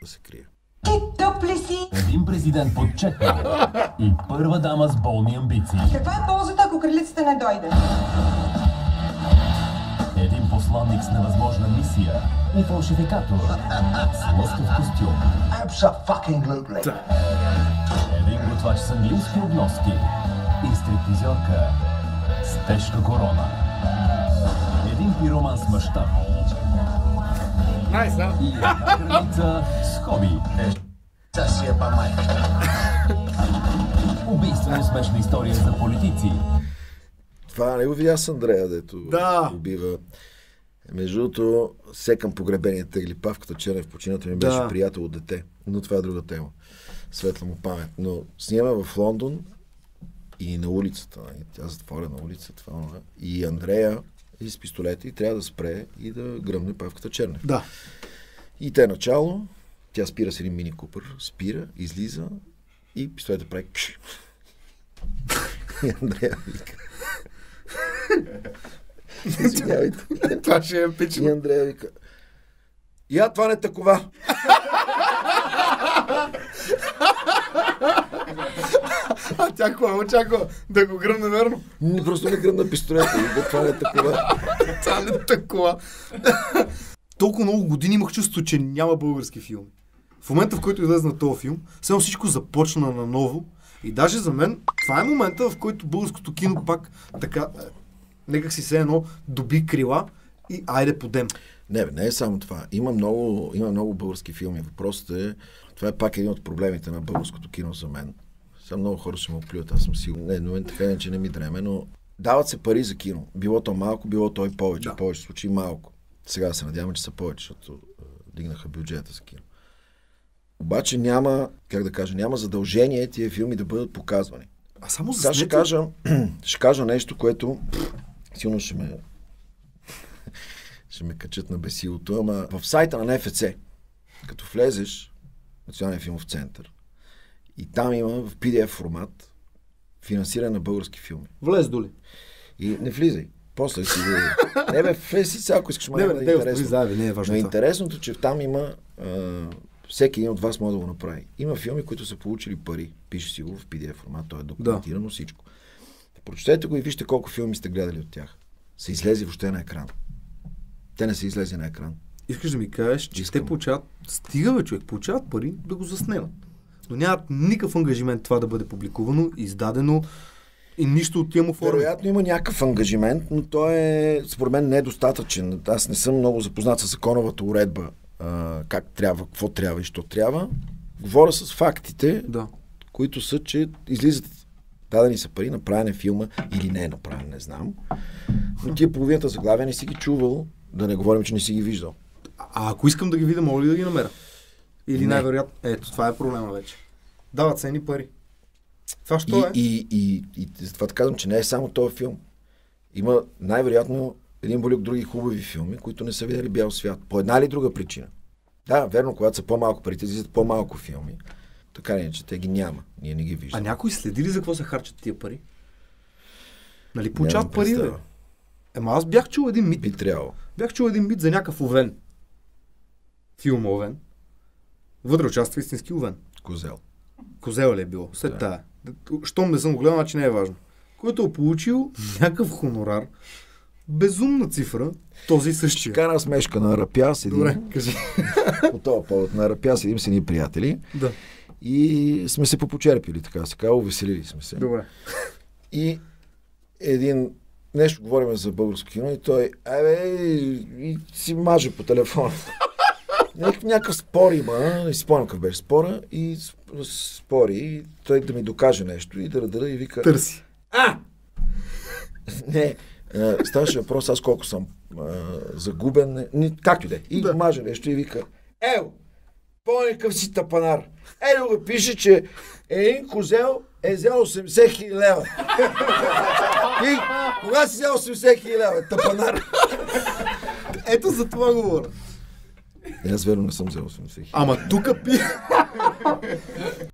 да се крие. Тук ли си? Един президент под четка и първа дама с болни амбиции. Каква е ползата, ако кралицата не дойде? Един посланник с невъзможна мисия и фалшификатор с лъскав костюм. Abso-fucking-lutely. Един готвач с английски обноски и стриптизьорка с тежка корона. Един пироман с мащаб. Найс, да? И една кралица с хоби. Съсиепа майката. Убийствено смешна история за политици. Това не го видя с Андрея, дето убива. Между другото, секам погребенията или Павката Чернев, почината ми беше приятел от дете. Но това е друга тема. Светла му памет. Но снима в Лондон и на улицата. Тя затворя на улицата. И Андрея и с пистолета и трябва да спре и да гръмне Павката Чернев. Да. И те начало, тя спира с един мини купър, спира, излиза и пистолета прави кш. И Андрея вика. Това ще е пичено. И Андрея вика. Я, това не такова. А тя какво очаква? Да го гръмне верно? Просто не гръмна пистолета. И това не е такова. Това не е такова. Толкова много години имах чувство, че няма български филм. В момента, в който излезе на този филм, само всичко започна наново. И даже за мен, това е момента, в който българското кино пак така, некак си се едно доби крила и айде подем. Не е само това. Има много български филми. Въпросът е, това е пак един от проблемите на българското кино за мен. Сега много хора ще ме оплюят, аз съм сигурен. Не, но така че не ми дреме, но дават се пари за кино. Било то малко, било то и повече. В повече случаи малко. Сега се надяваме, че са повече, защото дигнаха бюджета за кино. Обаче няма, няма задължение тия филми да бъдат показвани. А само за сега ще кажа нещо, което силно ще ме качат на бесилото, ама в сайта на НФЦ, като влезеш Национален филмов център, и там има в PDF формат финансиране на български филми. Влез доли. И не влизай. После си влез си сега, ако искаш да е интересно. Не е важно. Но интересното, че там има всеки един от вас може да го направи. Има филми, които са получили пари. Пише си го в PDF формат, то е документирано всичко. Прочетете го и вижте колко филми сте гледали от тях. Са излезли въобще на екран. Те не са излезли на екран. Искаш да ми кажеш, че те получават, получават пари да го заснемат. Но нямат никакъв ангажимент това да бъде публикувано, издадено и нищо от тия му форми. Вероятно има някакъв ангажимент, но той е, според мен, недостатъчен. Аз не съм много запознат с законовата уредба, как трябва, какво трябва и що трябва. Говоря с фактите, които са, че излизат дадени са пари, направен е филма или не е направен, не знам. Но тия половината заглавия не си ги чувал, да не говорим, че не си ги виждал. А ако искам да ги видя, мога ли да ги намеря? Или най-вероятно? Ето, това е проблема вече. Дават се едни пари. Това що е? И това да казвам, че не е само този филм. Има най-вероятно един болюк други хубави филми, които не са видели бял свят. По една или друга причина. Да, верно, когато са по-малко парите, излизат по-малко филми. Така не, че те ги няма. Ние не ги виждаме. А някой следи ли за какво се харчат тия пари? Нали получават пари, бе? Ема аз бях чул един мит. Би трябвало. Бях чул един мит за някакъв овен. Филм Овен. Вътре участва истински овен. Козел ли е било? След тая. Щом не съм го гледал, значи не е важно. Който е получил някакъв хонорар, безумна цифра, този същия. Кара смешка на Арапя, седим. Добре, кажи. По този повод на Арапя седим с едни приятели. Да. И сме се попочерпили, така се казва, увеселили сме се. Добре. И нещо говорим за българско кино и той, и си маже по телефона. Някакъв спор има, не си спомням какъв беше спора, и спори, и той да ми докаже нещо и да и вика... Търси. Не, ставаше въпрос, аз колко съм загубен, както и да е. И маже нещо и вика, помни къв си тапанар. Го пише, че един козел е взел 80 000 лева. И кога си взел 80 000 лева? Тапанар. Ето за това говоря. Аз верно не съм взел 80 000. Ама тук